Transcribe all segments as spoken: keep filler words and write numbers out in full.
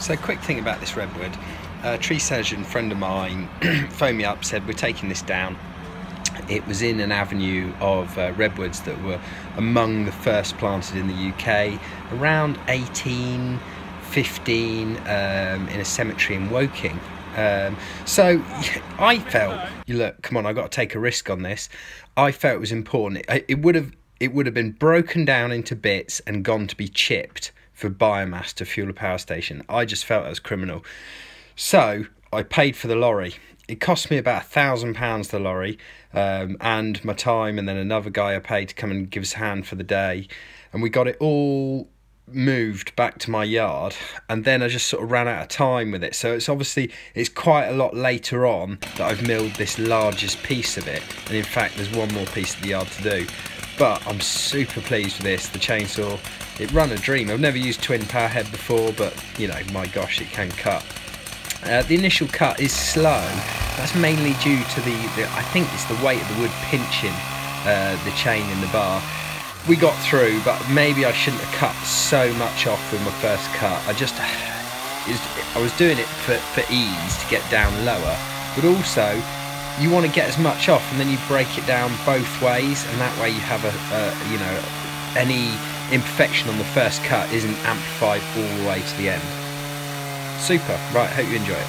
So quick thing about this redwood, a tree surgeon friend of mine phoned me up, said we're taking this down. It was in an avenue of uh, redwoods that were among the first planted in the U K, around eighteen fifteen, um, in a cemetery in Woking. Um, so I felt, look, come on, I've got to take a risk on this. I felt it was important. It, it would have it would have been broken down into bits and gone to be chipped for biomass to fuel a power station. I just felt it was criminal. So I paid for the lorry. It cost me about a thousand pounds, the lorry, um, and my time, and then another guy I paid to come and give us a hand for the day. And we got it all moved back to my yard, and then I just sort of ran out of time with it. So it's obviously, it's quite a lot later on that I've milled this largest piece of it. And in fact, there's one more piece of the yard to do. But I'm super pleased with this. The chainsaw, it run a dream. I've never used twin power head before, but you know, my gosh, it can cut. Uh, the initial cut is slow. That's mainly due to the, the I think it's the weight of the wood pinching uh, the chain in the bar. We got through, but maybe I shouldn't have cut so much off with my first cut. I just, I was doing it for, for ease to get down lower, but also you want to get as much off, and then you break it down both ways, and that way you have a, a you know, any imperfection on the first cut isn't amplified all the way to the end. Super. Right, hope you enjoy it.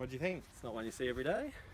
What do you think? It's not one you see every day.